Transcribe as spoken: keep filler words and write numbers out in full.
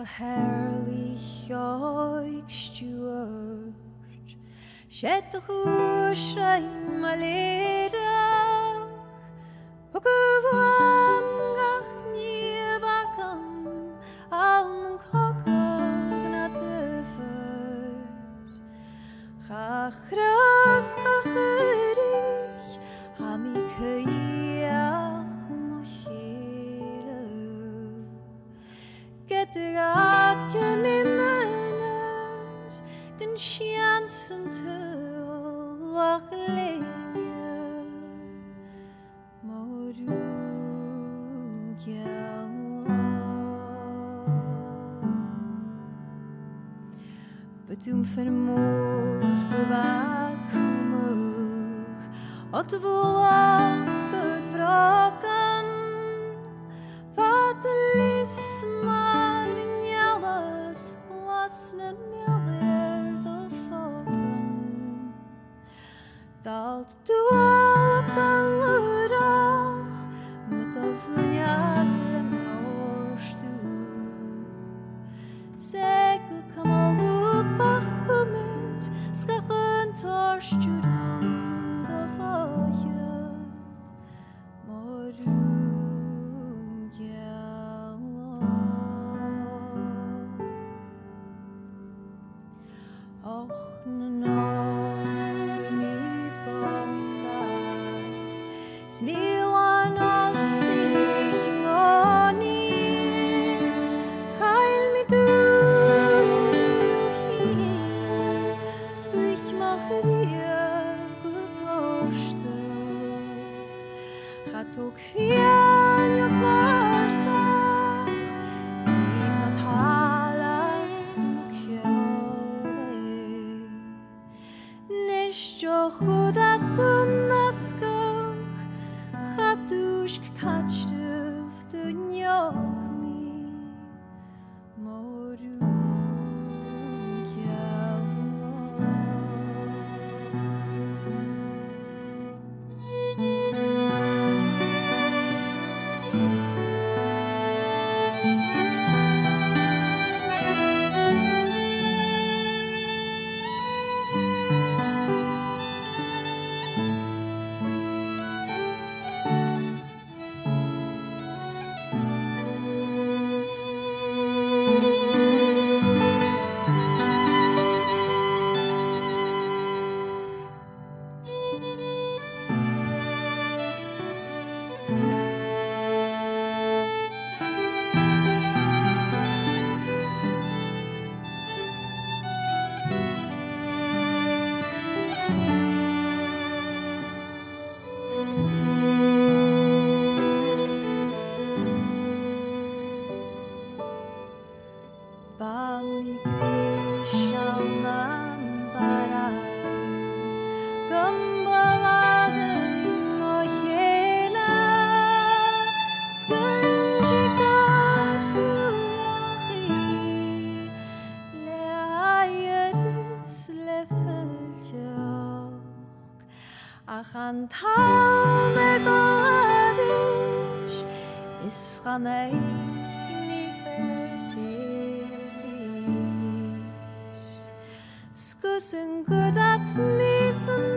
herrlich euch steward. Shed the hush in my leda. Hugavangach nievakam aun kognatefert. Chachras chachirich hamikayach mochile. Get the rat kemimenet gen chansen til wach lenje morun Betum vermoord bewaakmoeg, от volach het wraken, wat de lis maar in alles plasne meer de fokken. Dat doet de ludag met de vunjale noorstu. Zeker kan al Bach kommet, skachen torstjudam da vajet, morum gjalla. Och, nacht mi bachdag, smilan astig ngoni, heil mi du. Gaat ook via je klaarzag, ik met alles nog jaren. Nisjo goed dat toen naskach, gaat dus gekatschuf de njok mi, moru Achan tamer dadish is chaneich ni fertish Skussen good at me